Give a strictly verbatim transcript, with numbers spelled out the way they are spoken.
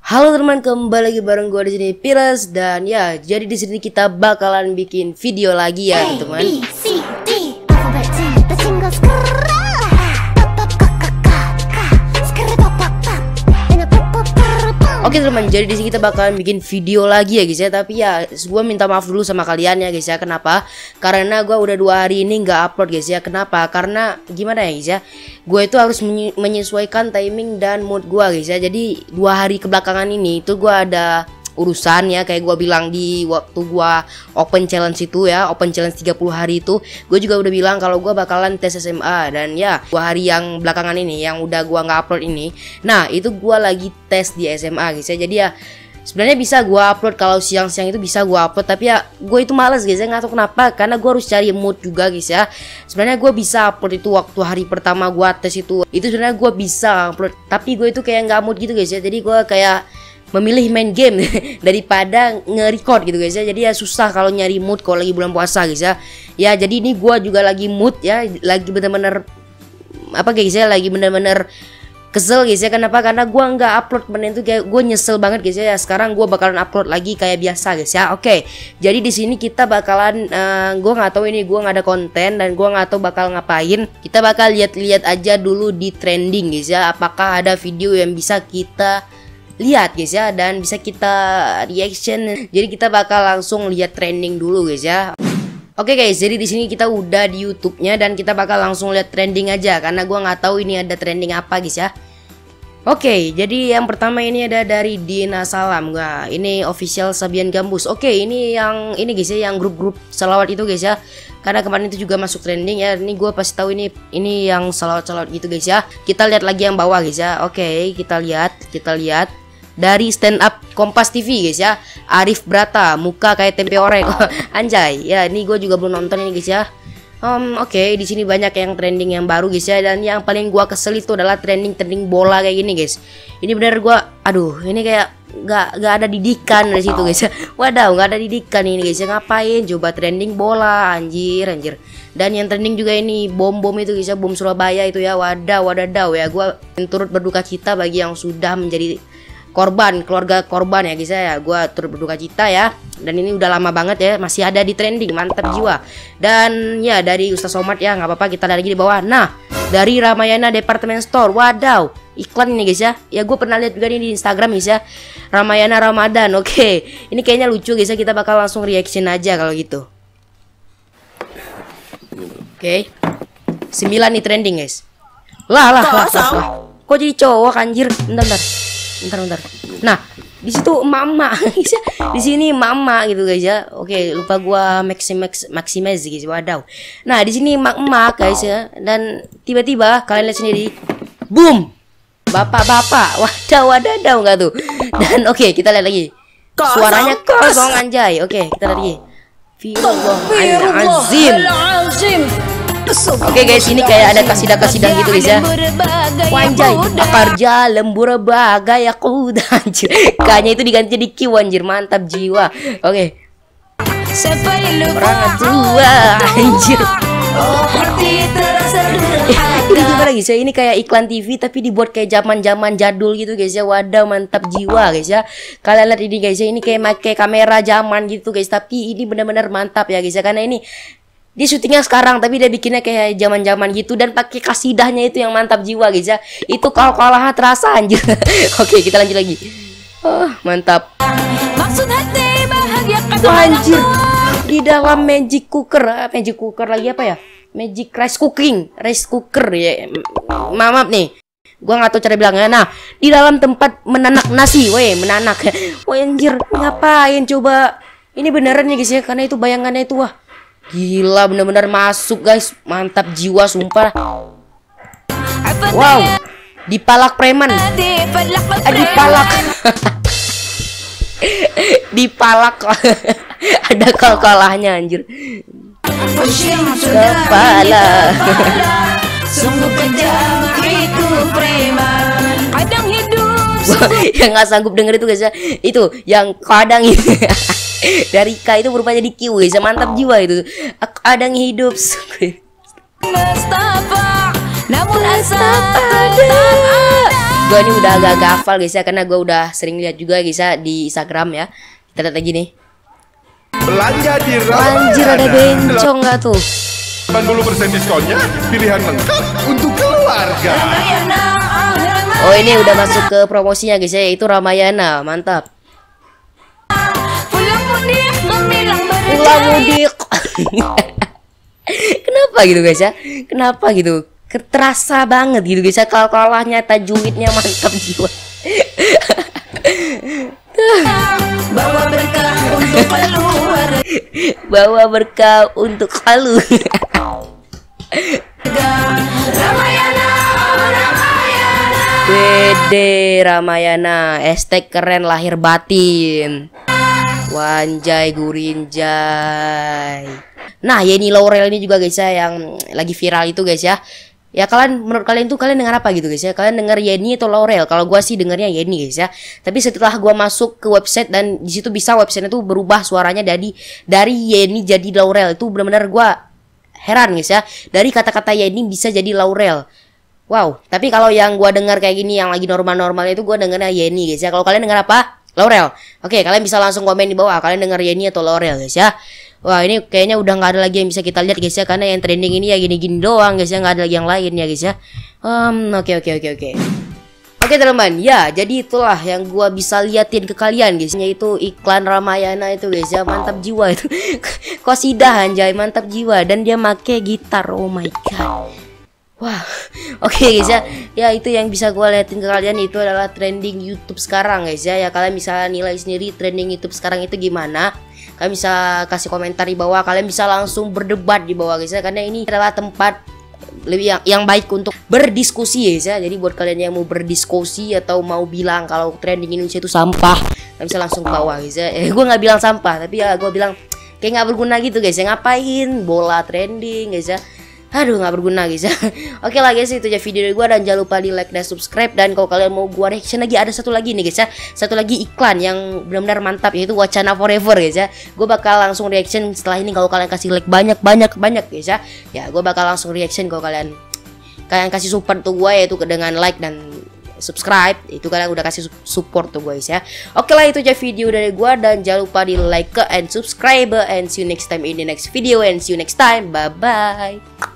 Halo teman, kembali lagi bareng gue di sini Pires, dan ya, jadi di sini kita bakalan bikin video lagi ya, teman. Oke teman, jadi di sini kita bakalan bikin video lagi ya guys ya. Tapi ya, gue minta maaf dulu sama kalian ya guys ya. Kenapa? Karena gue udah dua hari ini nggak upload guys ya. Kenapa? Karena gimana ya guys ya, gue itu harus menyesuaikan timing dan mood gue guys ya. Jadi dua hari kebelakangan ini itu gue ada urusan ya, kayak gue bilang di waktu gue open challenge itu ya, open challenge tiga puluh hari itu, gue juga udah bilang kalau gue bakalan tes S M A. Dan ya, dua hari yang belakangan ini yang udah gue nggak upload ini, nah itu gue lagi tes di S M A guys ya. Jadi ya sebenarnya bisa gue upload kalau siang-siang itu bisa gue upload, tapi ya gue itu males guys ya, nggak tahu kenapa, karena gue harus cari mood juga guys ya. Sebenarnya gue bisa upload itu waktu hari pertama gue tes itu, itu sebenarnya gue bisa upload, tapi gue itu kayak nggak mood gitu guys ya. Jadi gue kayak memilih main game daripada nge-record gitu guys ya. Jadi ya susah kalau nyari mood kalau lagi bulan puasa guys ya. Ya jadi ini gue juga lagi mood ya, lagi bener-bener apa guys ya, lagi bener-bener kesel guys ya. Kenapa? Karena gue nggak upload bener itu, kayak gue nyesel banget guys ya. Sekarang gue bakalan upload lagi kayak biasa guys ya. Oke, jadi di sini kita bakalan uh, gue nggak tahu ini, gue nggak ada konten dan gue nggak tahu bakal ngapain. Kita bakal lihat-lihat aja dulu di trending guys ya, apakah ada video yang bisa kita lihat guys ya dan bisa kita reaction. Jadi kita bakal langsung lihat trending dulu guys ya. Oke guys, jadi di sini kita udah di YouTube-nya dan kita bakal langsung lihat trending aja karena gua nggak tahu ini ada trending apa guys ya. Oke, jadi yang pertama ini ada dari Dina Salam. Nah, ini official Sabian Gambus. Oke, ini yang ini guys ya, yang grup-grup salawat itu guys ya. Karena kemarin itu juga masuk trending ya. Ini gue pasti tahu ini ini yang salawat-salawat gitu guys ya. Kita lihat lagi yang bawah guys ya. Oke, kita lihat, kita lihat dari stand up Kompas T V guys ya. Arif Brata, muka kayak tempe orek. Anjay. Ya, ini gue juga belum nonton ini guys ya. Um, Oke, okay, di sini banyak yang trending yang baru guys ya, dan yang paling gua kesel itu adalah trending-trending bola kayak gini guys. Ini bener gua, aduh, ini kayak nggak nggak ada didikan dari situ guys ya. Wadaw, nggak ada didikan ini guys ya. Ngapain coba trending bola, anjir anjir. Dan yang trending juga ini bom-bom itu guys ya, bom Surabaya itu ya. Wadaw, wadadaw ya. Gua turut berduka cita bagi yang sudah menjadi korban, keluarga korban ya guys ya. Gue turut berduka cita ya. Dan ini udah lama banget ya, masih ada di trending, mantap jiwa. Dan ya dari Ustaz Somad ya, nggak apa-apa, kita lihat lagi di bawah. Nah, dari Ramayana Department Store, wadaw, iklan ini guys ya. Ya gue pernah lihat juga nih di Instagram guys ya, Ramayana Ramadan. Oke, ini kayaknya lucu guys ya, kita bakal langsung reaction aja kalau gitu. Oke, sembilan nih trending guys. Lah lah lah, lah, lah. Kok jadi cowok anjir? Bentar bentar. Bentar bentar. Nah, di situ mama guys ya. Di sini mama gitu guys ya. Oke, lupa gua maximax maximize guys. Wadaw. Nah, di sini mak-mak guys ya. Dan tiba-tiba kalian lihat sendiri, boom. Bapak-bapak. Wadaw wadaw enggak tuh. Dan oke, kita lihat lagi. Suaranya kosong anjay. Oke, kita lihat lagi. Firullah-azim. Oke okay guys, ini kayak ada kasidah-kasidah gitu guys ya. Wanjay, akarja lembur bagai aku anjir. Kayaknya itu diganti jadi Q anjir, mantap jiwa. Oke. Okay. Orang tua anjir. Ini gimana guys ya? Ini kayak iklan T V tapi dibuat kayak zaman-zaman jadul gitu guys ya. Waduh, mantap jiwa guys ya. Kalian lihat ini guys ya, ini kayak pakai kamera zaman gitu guys, tapi ini benar-benar mantap ya guys ya, karena ini dia syutingnya sekarang tapi dia bikinnya kayak zaman-zaman gitu dan pakai kasidahnya itu yang mantap jiwa guys ya. Itu kalau kalah terasa anjir. Oke, kita lanjut lagi. Oh, mantap. Maksud hati bahagia kan anjir. Di dalam magic cooker, magic cooker lagi apa ya? Magic rice cooking, rice cooker ya. Maaf nih. Gua nggak tahu cara bilangnya. Nah, di dalam tempat menanak nasi, weh, menanak. Wah anjir, ngapain coba? Ini beneran ya guys ya, karena itu bayangannya itu wah. Gila, bener-bener masuk guys, mantap jiwa sumpah. Wow, dipalak preman, ah, dipalak, dipalak, ada kal-kalahnya anjir. Kepala, sungguh kejam itu preman, kadang hidup. Yang nggak sanggup denger itu guys ya, itu yang kadang dari K itu berubah jadi Q guys, mantap jiwa itu. Ada yang hidup Mustafa, namun asal ada Gue ini udah agak-agak hafal guys ya, karena gue udah sering lihat juga guys ya di Instagram ya. Kita lihat lagi nih. Belanja di Ramayana. Anjir, ada bencong gak tuh? delapan puluh persen diskonnya, pilihan lengkap untuk keluarga. Oh, ini udah masuk ke promosinya guys ya, yaitu Ramayana. Mantap. Pulang mudik. Kenapa gitu guys ya? Kenapa gitu? Terasa banget gitu guys ya, kal-kalahnya tajwidnya mantap jiwa. Bawa berkah untuk keluar. Bawa berkah untuk kalu. Ramayana, Ramayana. Wede Ramayana, hashtag keren lahir batin. Wanjay gurinjay. Nah, Yeni Laurel ini juga guys ya, yang lagi viral itu guys ya. Ya kalian, menurut kalian tuh kalian dengar apa gitu guys ya? Kalian dengar Yeni atau Laurel? Kalau gua sih dengarnya Yeni guys ya. Tapi setelah gua masuk ke website dan di situ bisa websitenya tuh berubah suaranya dari dari Yeni jadi Laurel. Itu benar-benar gua heran guys ya. Dari kata-kata Yeni bisa jadi Laurel. Wow. Tapi kalau yang gua dengar kayak gini yang lagi normal-normalnya itu gua dengarnya Yeni guys ya. Kalau kalian dengar apa? Laurel. Oke, kalian bisa langsung komen di bawah. Kalian dengar Yeni atau Laurel guys ya. Wah, ini kayaknya udah nggak ada lagi yang bisa kita lihat guys ya, karena yang trending ini ya gini-gini doang guys ya, nggak ada lagi yang lain ya guys ya. Um, oke oke oke oke. Oke teman-teman, ya jadi itulah yang gua bisa liatin ke kalian guys, yaitu iklan Ramayana itu guys ya, mantap jiwa itu. Qasidah anjay, mantap jiwa, dan dia make gitar. Oh my god. Wah, oke okay, guys ya, ya itu yang bisa gue liatin ke kalian, itu adalah trending YouTube sekarang guys ya. Ya kalian bisa nilai sendiri trending YouTube sekarang itu gimana. Kalian bisa kasih komentar di bawah, kalian bisa langsung berdebat di bawah guys ya, karena ini adalah tempat lebih yang, yang baik untuk berdiskusi guys ya. Jadi buat kalian yang mau berdiskusi atau mau bilang kalau trending Indonesia itu sampah, kalian bisa langsung ke bawah guys ya. Eh, gue nggak bilang sampah, tapi ya gue bilang kayak nggak berguna gitu guys ya. Ngapain bola trending guys ya. Aduh, nggak berguna guys ya. Oke lah guys, itu aja video dari gue, dan jangan lupa di like dan subscribe. Dan kalau kalian mau gua reaction lagi, ada satu lagi nih guys ya, satu lagi iklan yang benar-benar mantap, yaitu Wacana Forever guys ya. Gue bakal langsung reaction setelah ini kalau kalian kasih like banyak banyak banyak guys ya. Ya gue bakal langsung reaction kalau kalian kalian kasih support tuh gue, yaitu dengan like dan subscribe. Itu kalian udah kasih support tuh guys ya. Oke lah, itu aja video dari gue, dan jangan lupa di like and subscribe, and see you next time in the next video, and see you next time. Bye bye.